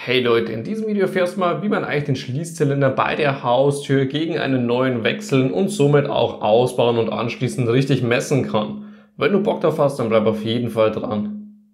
Hey Leute, in diesem Video erfährst du mal, wie man eigentlich den Schließzylinder bei der Haustür gegen einen neuen wechseln und somit auch ausbauen und anschließend richtig messen kann. Wenn du Bock drauf hast, dann bleib auf jeden Fall dran.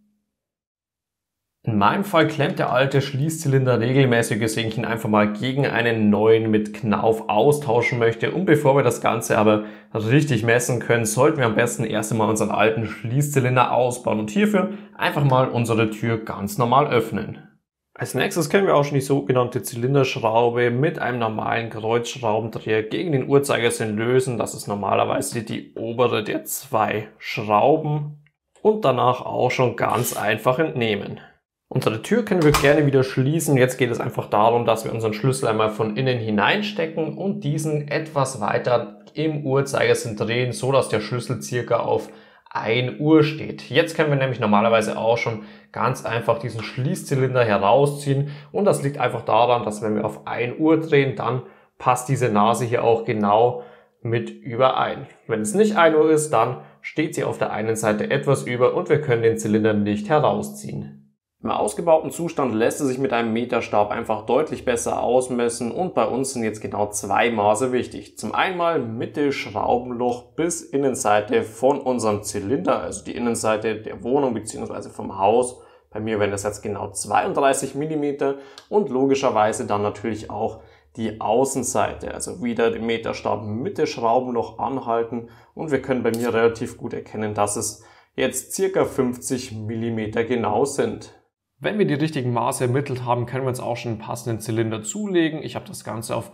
In meinem Fall klemmt der alte Schließzylinder regelmäßig, weswegen ich ihn einfach mal gegen einen neuen mit Knauf austauschen möchte. Und bevor wir das Ganze aber richtig messen können, sollten wir am besten erst einmal unseren alten Schließzylinder ausbauen und hierfür einfach mal unsere Tür ganz normal öffnen. Als nächstes können wir auch schon die sogenannte Zylinderschraube mit einem normalen Kreuzschraubendreher gegen den Uhrzeigersinn lösen. Das ist normalerweise die obere der zwei Schrauben und danach auch schon ganz einfach entnehmen. Unsere Tür können wir gerne wieder schließen. Jetzt geht es einfach darum, dass wir unseren Schlüssel einmal von innen hineinstecken und diesen etwas weiter im Uhrzeigersinn drehen, so dass der Schlüssel circa auf 1 Uhr steht. Jetzt können wir nämlich normalerweise auch schon ganz einfach diesen Schließzylinder herausziehen und das liegt einfach daran, dass wenn wir auf 1 Uhr drehen, dann passt diese Nase hier auch genau mit überein. Wenn es nicht 1 Uhr ist, dann steht sie auf der einen Seite etwas über und wir können den Zylinder nicht herausziehen. Im ausgebauten Zustand lässt es sich mit einem Meterstab einfach deutlich besser ausmessen und bei uns sind jetzt genau 2 Maße wichtig. Zum einen Mitte Schraubenloch bis Innenseite von unserem Zylinder, also die Innenseite der Wohnung bzw. vom Haus. Bei mir wären das jetzt genau 32 mm und logischerweise dann natürlich auch die Außenseite, also wieder den Meterstab Mitte Schraubenloch anhalten und wir können bei mir relativ gut erkennen, dass es jetzt ca. 50 mm genau sind. Wenn wir die richtigen Maße ermittelt haben, können wir uns auch schon einen passenden Zylinder zulegen. Ich habe das Ganze auf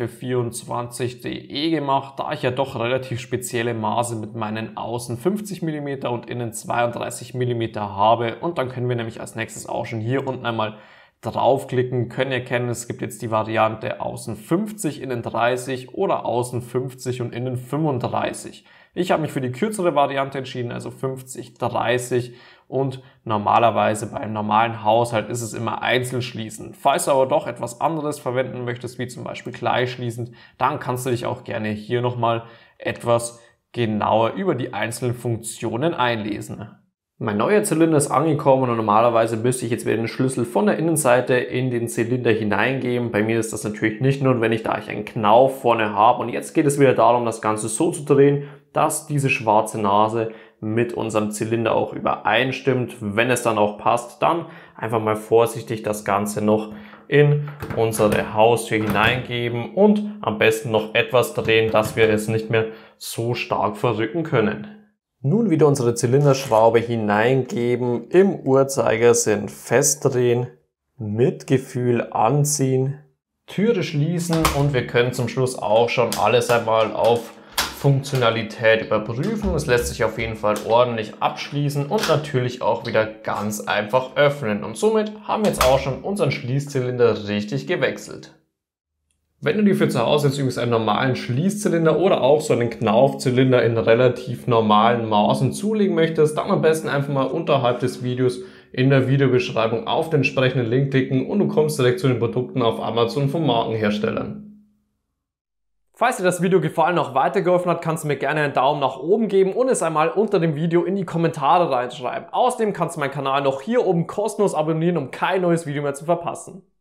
Graefe24.de gemacht, da ich ja doch relativ spezielle Maße mit meinen Außen 50 mm und Innen 32 mm habe. Und dann können wir nämlich als nächstes auch schon hier unten einmal draufklicken, können erkennen, es gibt jetzt die Variante Außen 50, Innen 30 oder Außen 50 und Innen 35. Ich habe mich für die kürzere Variante entschieden, also 50, 30 und normalerweise beim normalen Haushalt ist es immer einzeln schließen. Falls du aber doch etwas anderes verwenden möchtest, wie zum Beispiel gleichschließend, dann kannst du dich auch gerne hier nochmal etwas genauer über die einzelnen Funktionen einlesen. Mein neuer Zylinder ist angekommen und normalerweise müsste ich jetzt wieder den Schlüssel von der Innenseite in den Zylinder hineingeben. Bei mir ist das natürlich nicht notwendig, da ich einen Knauf vorne habe. Und jetzt geht es wieder darum, das Ganze so zu drehen, dass diese schwarze Nase mit unserem Zylinder auch übereinstimmt. Wenn es dann auch passt, dann einfach mal vorsichtig das Ganze noch in unsere Haustür hineingeben und am besten noch etwas drehen, dass wir es nicht mehr so stark verrücken können. Nun wieder unsere Zylinderschraube hineingeben, im Uhrzeigersinn festdrehen, mit Gefühl anziehen, Türe schließen und wir können zum Schluss auch schon alles einmal auf Funktionalität überprüfen. Es lässt sich auf jeden Fall ordentlich abschließen und natürlich auch wieder ganz einfach öffnen. Und somit haben wir jetzt auch schon unseren Schließzylinder richtig gewechselt. Wenn du dir für zu Hause jetzt übrigens einen normalen Schließzylinder oder auch so einen Knaufzylinder in relativ normalen Maßen zulegen möchtest, dann am besten einfach mal unterhalb des Videos in der Videobeschreibung auf den entsprechenden Link klicken und du kommst direkt zu den Produkten auf Amazon von Markenherstellern. Falls dir das Video gefallen und auch weitergeholfen hat, kannst du mir gerne einen Daumen nach oben geben und es einmal unter dem Video in die Kommentare reinschreiben. Außerdem kannst du meinen Kanal noch hier oben kostenlos abonnieren, um kein neues Video mehr zu verpassen.